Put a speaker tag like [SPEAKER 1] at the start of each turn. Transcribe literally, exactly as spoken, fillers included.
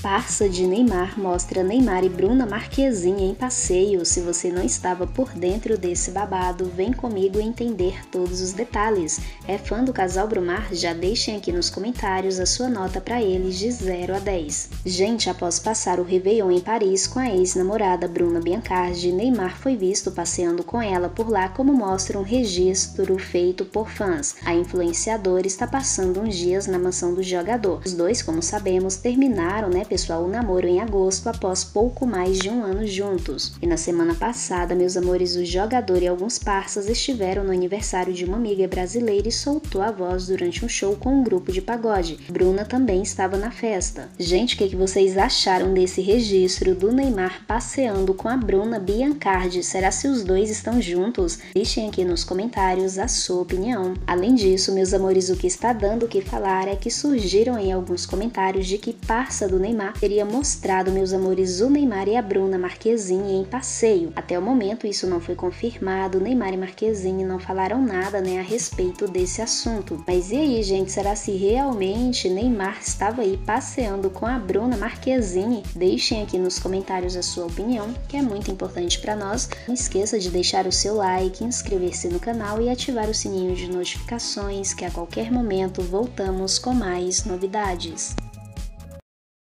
[SPEAKER 1] Parça de Neymar mostra Neymar e Bruna Marquezine em passeio. Se você não estava por dentro desse babado, vem comigo entender todos os detalhes. É fã do casal Brumar? Já deixem aqui nos comentários a sua nota para eles de zero a dez. Gente, após passar o Réveillon em Paris com a ex-namorada Bruna Biancardi, Neymar foi visto passeando com ela por lá, como mostra um registro feito por fãs. A influenciadora está passando uns dias na mansão do jogador. Os dois, como sabemos, terminaram, né, pessoal, o namoro em agosto após pouco mais de um ano juntos. E na semana passada, meus amores, o jogador e alguns parças estiveram no aniversário de uma amiga brasileira e soltou a voz durante um show com um grupo de pagode. Bruna também estava na festa. Gente, o que, que vocês acharam desse registro do Neymar passeando com a Bruna Biancardi? Será se os dois estão juntos? Deixem aqui nos comentários a sua opinião. Além disso, meus amores, o que está dando o que falar é que surgiram em alguns comentários de que parça do Neymar teria mostrado, meus amores, o Neymar e a Bruna Marquezine em passeio. Até o momento isso não foi confirmado, Neymar e Marquezine não falaram nada, né, a respeito desse assunto. Mas e aí, gente, será se realmente Neymar estava aí passeando com a Bruna Marquezine? Deixem aqui nos comentários a sua opinião, que é muito importante para nós. Não esqueça de deixar o seu like, inscrever-se no canal e ativar o sininho de notificações, que a qualquer momento voltamos com mais novidades.